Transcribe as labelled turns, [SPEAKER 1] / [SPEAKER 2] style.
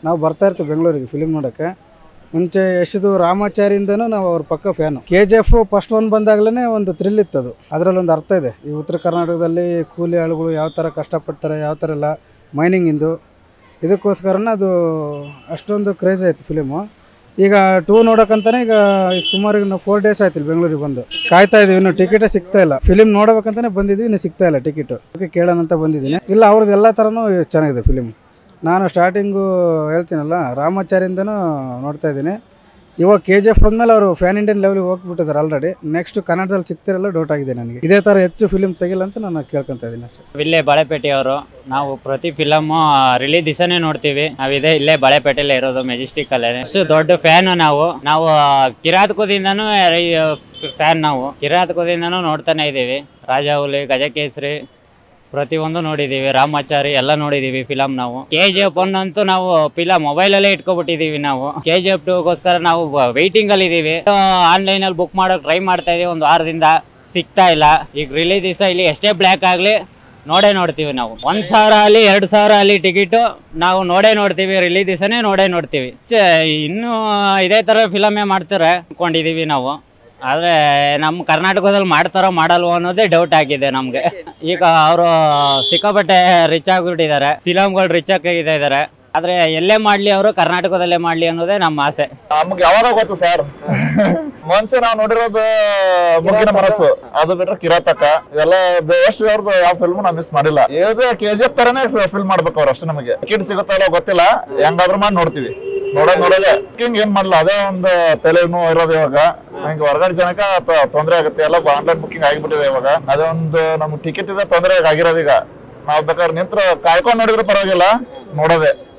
[SPEAKER 1] ನಾವು ಬರ್ತಾ ಇರ್ತೀವಿ ಬೆಂಗಳೂರಿಗೆ ಫಿಲಿಮ್ ನೋಡೋಕ್ಕೆ. ಮುಂಚೆ ಯಶದು ರಾಮಾಚಾರಿಯಿಂದನೂ ನಾವು ಅವ್ರ ಪಕ್ಕ ಫ್ಯಾನು. KGF ಫಸ್ಟ್ ಒನ್ ಬಂದಾಗಲೇ ಒಂದು ಥ್ರಿಲ್ ಇತ್ತು. ಅದು ಅದರಲ್ಲಿ ಒಂದು ಅರ್ಥ ಇದೆ. ಈ ಉತ್ತರ ಕರ್ನಾಟಕದಲ್ಲಿ ಕೂಲಿ ಆಳುಗಳು ಯಾವ ಥರ ಕಷ್ಟಪಡ್ತಾರೆ, ಯಾವ ಥರ ಎಲ್ಲ ಮೈನಿಂಗಿಂದು, ಇದಕ್ಕೋಸ್ಕರನೇ ಅದು ಅಷ್ಟೊಂದು ಕ್ರೇಜ್ ಆಯಿತು ಫಿಲಿಮು. ಈಗ 2 ನೋಡೋಕ್ಕಂತಾನೆ ಈಗ ಸುಮಾರು ನಾವು 4 ಡೇಸ್ ಆಯ್ತು ಇಲ್ಲಿ ಬೆಂಗಳೂರಿಗೆ ಬಂದು ಕಾಯ್ತಾ ಇದೀವಿ. ಇನ್ನು ಟಿಕೆಟೇ ಸಿಗ್ತಾ ಇಲ್ಲ. ಫಿಲಿಮ್ ನೋಡಬೇಕಂತಾನೆ ಬಂದಿದ್ವಿ, ಇನ್ನು ಸಿಗ್ತಾ ಇಲ್ಲ ಟಿಕೆಟು. ಅದಕ್ಕೆ ಕೇಳೋಣ ಅಂತ ಬಂದಿದ್ದೀನಿ. ಇಲ್ಲ, ಅವ್ರದ್ದು ಎಲ್ಲ ಥರನೂ ಚೆನ್ನಾಗಿದೆ ಫಿಲಿಮ್. ನಾನು ಸ್ಟಾರ್ಟಿಂಗು ಹೇಳ್ತೀನಲ್ಲ, ರಾಮಾಚಾರಿಯಿಂದನೂ ನೋಡ್ತಾ ಇದ್ದೀನಿ. ಇವಾಗ KGF ಬಂದಮೇಲೆ ಅವರು ಫ್ಯಾನ್ ಇಂಡಿಯನ್ ಲೆವೆಲ್ಗೆ ಹೋಗ್ಬಿಟ್ಟಿದ್ದಾರೆ ಆಲ್ರೆಡಿ. ನೆಕ್ಸ್ಟ್ ಕನ್ನಡದಲ್ಲಿ ಸಿಗ್ತಿರಲ್ಲ ಡೌಟ್ ಆಗಿದೆ ನನಗೆ. ಇದೇ ಥರ ಹೆಚ್ಚು ಫಿಲಿಮ್ ತೆಗಿಲ್ಲ ಅಂತ ನಾನು ಕೇಳ್ಕೊತಾ ಇದ್ದೀನಿ ಅಷ್ಟೇ.
[SPEAKER 2] ಇಲ್ಲೇ ಬಾಳೆಪೇಟೆಯವರು. ನಾವು ಪ್ರತಿ ಫಿಲಮು ರಿಲೀಸ್ ದಿವಸನೇ ನೋಡ್ತೀವಿ. ನಾವಿದೆ ಇಲ್ಲೇ ಬಾಳೆಪೇಟೆಲ್ಲೇ ಇರೋದು, ಮೆಜೆಸ್ಟಿಕ್ ಅಲ್ಲೇ. ಅಷ್ಟು ದೊಡ್ಡ ಫ್ಯಾನು ನಾವು ಕಿರಾತಕದಿಂದನೂ ಫ್ಯಾನ್. ನಾವು ಕಿರಾತಕದಿಂದನೂ ನೋಡ್ತಾನೆ ಇದ್ದೀವಿ. ರಾಜಾಹುಲಿ, ಗಜಕೇಸರಿ ಪ್ರತಿಯೊಂದು ನೋಡಿದ್ದೀವಿ. ರಾಮಾಚಾರಿ ಎಲ್ಲ ನೋಡಿದ್ದೀವಿ ಫಿಲಮ್ ನಾವು. KGF 1 ಅಂತೂ ನಾವು ಮೊಬೈಲಲ್ಲೇ ಇಟ್ಕೊಬಿಟ್ಟಿದ್ದೀವಿ. ನಾವು KGF 2ಗೋಸ್ಕರ ನಾವು ವೆಯ್ಟಿಂಗಲ್ಲಿ ಇದ್ದೀವಿ. ಆನ್ಲೈನಲ್ಲಿ ಬುಕ್ ಮಾಡೋಕೆ ಟ್ರೈ ಮಾಡ್ತಾ ಇದ್ದೀವಿ, ಒಂದು ವಾರದಿಂದ ಸಿಗ್ತಾ ಇಲ್ಲ. ಈಗ ರಿಲೀಸ್ ದಿವಸ ಇಲ್ಲಿ ಎಷ್ಟೇ ಬ್ಲ್ಯಾಕ್ ಆಗಲಿ ನೋಡ್ತೀವಿ ನಾವು. 1,000 ಆಗಲಿ 2,000 ಆಗಲಿ ಟಿಕೆಟು ನಾವು ನೋಡ್ತೀವಿ. ರಿಲೀಸ್ ದಿವಸನೇ ನೋಡ್ತೀವಿ. ಇನ್ನೂ ಇದೇ ಥರ ಫಿಲಮೇ ಮಾಡ್ತಾರೆ ಅಂದ್ಕೊಂಡಿದ್ದೀವಿ ನಾವು. ಆದರೆ ನಮ್ಮ ಕರ್ನಾಟಕದಲ್ಲಿ ಮಾಡ್ತಾರೋ ಮಾಡಲ್ವೋ ಅನ್ನೋದೇ ಡೌಟ್ ಆಗಿದೆ ನಮಗೆ. ಈಗ ಅವರು ಸಿಕ್ಕಾಪಟ್ಟೆ ರಿಚ್ ಆಗಿಬಿಟ್ಟಿದ್ದಾರೆ, ಫಿಲಮ್ಗಳು ರಿಚ್ ಆಗಿದ್ದಾರೆ. ಆದರೆ ಎಲ್ಲೇ ಮಾಡಲಿ ಅವರು ಕರ್ನಾಟಕದಲ್ಲೇ ಮಾಡಲಿ ಅನ್ನೋದೇ ನಮ್ಮ ಆಸೆ.
[SPEAKER 3] ನಮ್ಗೆ ಯಾವಾಗ ಗೊತ್ತು ಸರ್, ಮುಂಚೆ ನಾವು ನೋಡಿರೋದು ಮುಗಿನ ಮನಸ್ಸು, ಅದು ಬಿಟ್ರೆ ಕಿರಾತಕ, ಇವೆಲ್ಲ ಎಷ್ಟು ಅವ್ರದ್ದು ಯಾವ ಫಿಲ್ಮ್ ನಾವು ಮಿಸ್ ಮಾಡಿಲ್ಲ. ಏದೇ KGF ತರನೇ ಫಿಲ್ಮ್ ಮಾಡ್ಬೇಕು ಅವ್ರು ಅಷ್ಟೇ. ನಮಗೆ ಟಿಕೆಟ್ ಸಿಗುತ್ತಲ್ಲ ಗೊತ್ತಿಲ್ಲ, ಹೆಂಗಾದ್ರೂ ಮಾಡಿ ನೋಡ್ತೀವಿ. ನೋಡೋದೇ ಬುಕ್ಕಿಂಗ್ ಏನ್ ಮಾಡಲ್ಲ, ಅದೇ ಒಂದು ತಲೆನೋವು ಇರೋದು. ಇವಾಗ ನಂಗೆ ಹೊರಗಡೆ ಜನಕ್ಕೆ ತೊಂದರೆ ಆಗುತ್ತೆ. ಎಲ್ಲ ಆನ್ಲೈನ್ ಬುಕ್ಕಿಂಗ್ ಆಗಿಬಿಟ್ಟಿದೆ ಇವಾಗ. ಅದೊಂದು ನಮ್ಗೆ ಟಿಕೆಟ್ ಇದೆ ತೊಂದರೆ ಆಗಿರೋದು. ಈಗ ನಾವ್ ಬೇಕಾದ್ರೆ ನಿಂತ್ರ ಕಾಯ್ಕೊಂಡು ನೋಡಿದ್ರೆ ಪರವಾಗಿಲ್ಲ, ನೋಡೋದೆ.